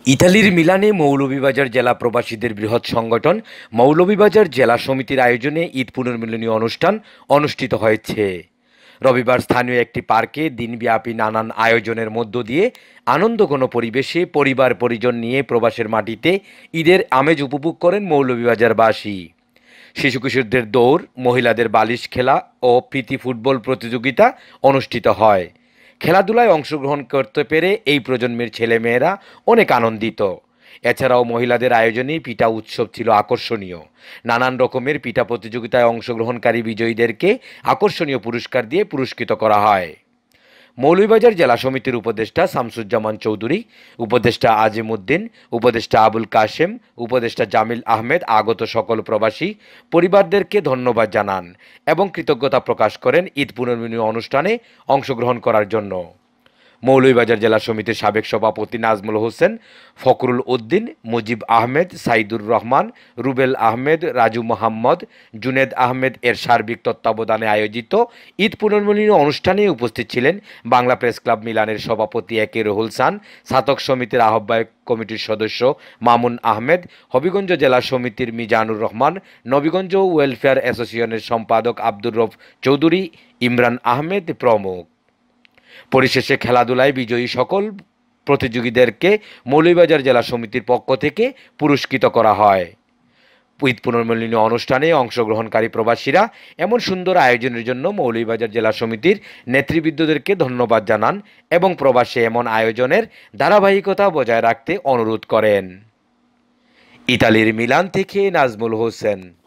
ইতালির মিলানে মৌলভীবাজার জেলা প্রবাসীদের বৃহৎ সংগঠন মৌলভীবাজার জেলা সমিতির আয়োজনে ঈদ পুনর্মিলনী অনুষ্ঠান অনুষ্ঠিত হয়েছে। রবিবার স্থানীয় একটি পার্কে দিনব্যাপী নানান আয়োজনের মধ্য দিয়ে আনন্দঘন পরিবেশে পরিবার পরিজন নিয়ে প্রবাসের মাটিতে ঈদের আমেজ উপভোগ করেন মৌলভীবাজারবাসী। শিশু কিশোরদের দৌড়, মহিলাদের বালিশ খেলা ও প্রীতি ফুটবল প্রতিযোগিতা অনুষ্ঠিত হয়। খেলাধুলায় অংশগ্রহণ করতে পেরে এই প্রজন্মের ছেলেমেয়েরা অনেক আনন্দিত। এছাড়াও মহিলাদের আয়োজনে পিঠা উৎসব ছিল আকর্ষণীয়। নানান রকমের পিঠা প্রতিযোগিতায় অংশগ্রহণকারী বিজয়ীদেরকে আকর্ষণীয় পুরস্কার দিয়ে পুরস্কৃত করা হয়। মৌলভীবাজার জেলা সমিতির উপদেষ্টা শামসুজ্জামান চৌধুরী, উপদেষ্টা আজিম উদ্দিন, উপদেষ্টা আবুল কাশেম, উপদেষ্টা জামিল আহমেদ আগত সকল প্রবাসী পরিবারদেরকে ধন্যবাদ জানান এবং কৃতজ্ঞতা প্রকাশ করেন ঈদ পুনর্মিলনী অনুষ্ঠানে অংশগ্রহণ করার জন্য। মৌলভীবাজার জেলা সমিতির সাবেক সভাপতি নাজমুল হোসেন, ফখরুল উদ্দিন, মুজিব আহমেদ, সাইদুর রহমান, রুবেল আহমেদ, রাজু মোহাম্মদ, জুনেদ আহমেদ এর সার্বিক তত্ত্বাবধানে আয়োজিত ঈদ পুনর্মিলনী অনুষ্ঠানে উপস্থিত ছিলেন বাংলা প্রেস ক্লাব মিলানের সভাপতি একে রুহুলসান, ছাতক সমিতির আহ্বায়ক কমিটির সদস্য মামুন আহমেদ, হবিগঞ্জ জেলা সমিতির মিজানুর রহমান, নবীগঞ্জ ওয়েলফেয়ার অ্যাসোসিয়েশনের সম্পাদক আব্দুর রব চৌধুরী, ইমরান আহমেদ প্রমুখ। পরিশেষে খেলাধুলায় বিজয়ী সকল প্রতিযোগীদেরকে মৌলভীবাজার জেলা সমিতির পক্ষ থেকে পুরস্কৃত করা হয়। ঈদ পুনর্মিলনী অনুষ্ঠানে অংশগ্রহণকারী প্রবাসীরা এমন সুন্দর আয়োজনের জন্য মৌলভীবাজার জেলা সমিতির নেতৃবৃন্দদেরকে ধন্যবাদ জানান এবং প্রবাসে এমন আয়োজনের ধারাবাহিকতা বজায় রাখতে অনুরোধ করেন। ইতালির মিলান থেকে নাজমুল হোসেন।